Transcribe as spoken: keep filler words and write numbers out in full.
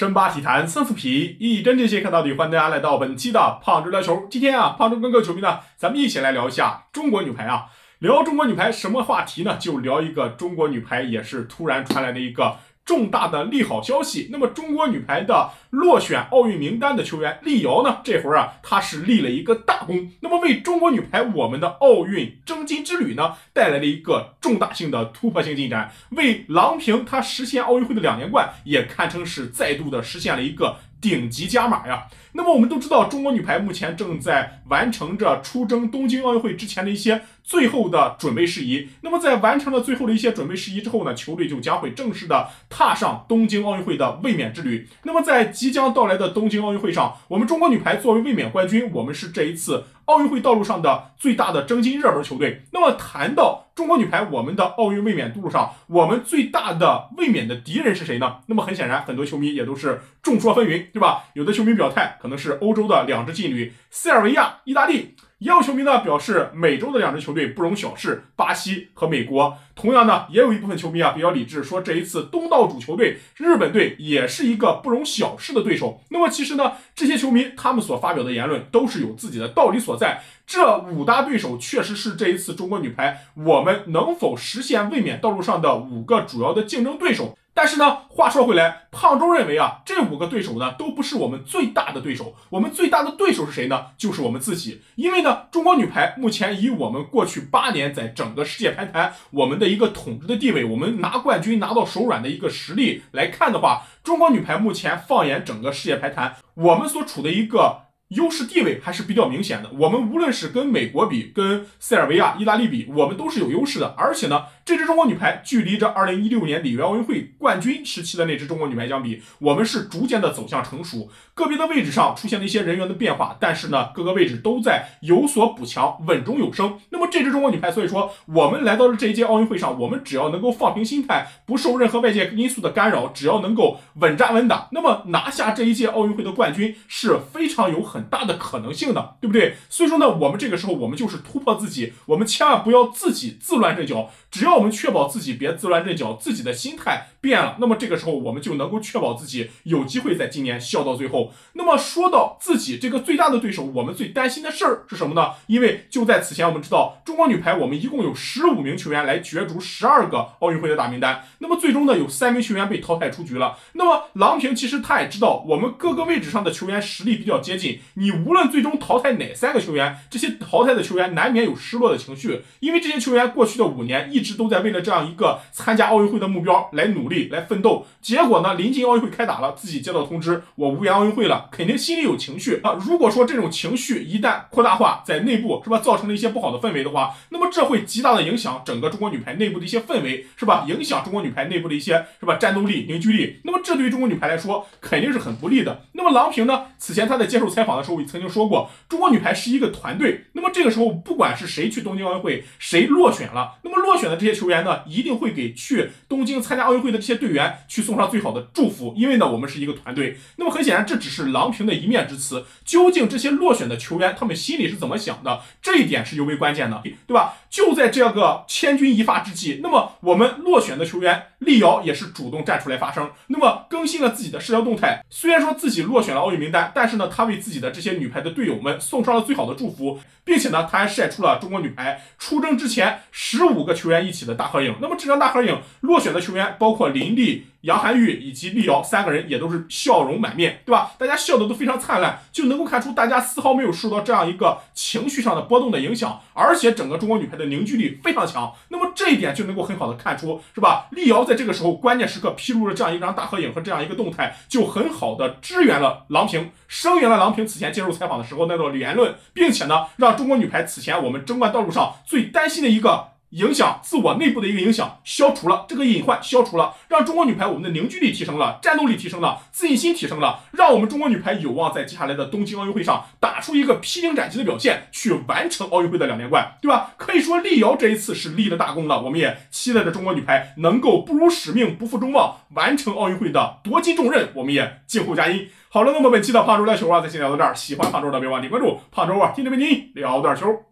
深扒体坛三四皮，一针见血看到底。欢迎大家来到本期的胖周聊球。今天啊，胖周跟各位球迷呢，咱们一起来聊一下中国女排啊。聊中国女排什么话题呢？就聊一个中国女排也是突然传来的一个重大的利好消息。那么中国女排的落选奥运名单的球员丽瑶呢，这会儿啊，她是立了一个大功。那么为中国女排我们的奥运争金之旅呢，带来了一个重大性的突破性进展，为郎平她实现奥运会的两连冠，也堪称是再度的实现了一个顶级加码呀。那么我们都知道，中国女排目前正在完成着出征东京奥运会之前的一些最后的准备事宜。那么在完成了最后的一些准备事宜之后呢，球队就将会正式的踏上东京奥运会的卫冕之旅。那么在即将到来的东京奥运会上，我们中国女排作为卫冕冠军，我们是这一次奥运会道路上的最大的争金热门球队。那么谈到中国女排我们的奥运卫冕道路上，我们最大的卫冕的敌人是谁呢？那么很显然，很多球迷也都是众说纷纭，对吧？有的球迷表态可能是欧洲的两支劲旅塞尔维亚、意大利，也有球迷呢表示美洲的两支球队不容小视，巴西和美国。同样呢，也有一部分球迷啊比较理智，说这一次东道主球队日本队也是一个不容小视的对手。那么其实呢，这些球迷他们所发表的言论都是有自己的道理所在。这五大对手确实是这一次中国女排我们能否实现卫冕道路上的五个主要的竞争对手。但是呢，话说回来，胖周认为啊，这五个对手呢都不是我们最大的对手。我们最大的对手是谁呢？就是我们自己。因为呢，中国女排目前以我们过去八年在整个世界排坛我们的一个统治的地位，我们拿冠军拿到手软的一个实力来看的话，中国女排目前放眼整个世界排坛，我们所处的一个优势地位还是比较明显的。我们无论是跟美国比，跟塞尔维亚、意大利比，我们都是有优势的。而且呢，这支中国女排距离着二零一六年里约奥运会冠军时期的那支中国女排相比，我们是逐渐的走向成熟。个别的位置上出现了一些人员的变化，但是呢，各个位置都在有所补强，稳中有升。那么这支中国女排，所以说我们来到了这一届奥运会上，我们只要能够放平心态，不受任何外界因素的干扰，只要能够稳扎稳打，那么拿下这一届奥运会的冠军是非常有很大的可能性的，对不对？所以说呢，我们这个时候我们就是突破自己，我们千万不要自己自乱阵脚。只要我们确保自己别自乱阵脚，自己的心态变了，那么这个时候我们就能够确保自己有机会在今年笑到最后。那么说到自己这个最大的对手，我们最担心的事儿是什么呢？因为就在此前，我们知道中国女排我们一共有十五名球员来角逐十二个奥运会的大名单，那么最终呢有三名球员被淘汰出局了。那么郎平其实他也知道我们各个位置上的球员实力比较接近，你无论最终淘汰哪三个球员，这些淘汰的球员难免有失落的情绪，因为这些球员过去的五年一直都在为了这样一个参加奥运会的目标来努力来奋斗，结果呢临近奥运会开打了，自己接到通知我无缘奥运会了，肯定心里有情绪啊。如果说这种情绪一旦扩大化，在内部是吧造成了一些不好的氛围的话，那么这会极大的影响整个中国女排内部的一些氛围，是吧？影响中国女排内部的一些是吧战斗力、凝聚力。那么这对于中国女排来说肯定是很不利的。那么郎平呢，此前她在接受采访的时候曾经说过，中国女排是一个团队。那么这个时候不管是谁去东京奥运会，谁落选了，那么落选的这些球员呢，一定会给去东京参加奥运会的这些队员去送上最好的祝福，因为呢我们是一个团队。那么很显然这只是郎平的一面之词，究竟这些落选的球员他们心里是怎么想的，这一点是尤为关键的，对吧？就在这个千钧一发之际，那么我们落选的球员丽瑶也是主动站出来发声，那么更新了自己的社交动态。虽然说自己落选了奥运名单，但是呢他为自己的这些女排的队友们送上了最好的祝福，并且呢他还晒出了中国女排出征之前十五个球员一起的大合影。那么这张大合影落选的球员包括林丽、杨涵玉以及丽瑶三个人也都是笑容满面，对吧？大家笑的都非常灿烂，就能够看出大家丝毫没有受到这样一个情绪上的波动的影响，而且整个中国女排的凝聚力非常强。那么这一点就能够很好的看出，是吧？丽瑶在这个时候关键时刻披露了这样一张大合影和这样一个动态，就很好的支援了郎平，声援了郎平此前接受采访的时候那段言论，并且呢让中国女排此前我们争冠道路上最担心的一个影响，自我内部的一个影响消除了，这个隐患消除了，让中国女排我们的凝聚力提升了，战斗力提升了，自信心提升了，让我们中国女排有望在接下来的东京奥运会上打出一个披荆斩棘的表现，去完成奥运会的两连冠，对吧？可以说丽瑶这一次是立了大功了，我们也期待着中国女排能够不辱使命、不负众望，完成奥运会的夺金重任，我们也静候佳音。好了，那么本期的胖周聊球啊，咱先聊到这儿。喜欢胖周的别忘记关注胖周啊，天天为您聊点球。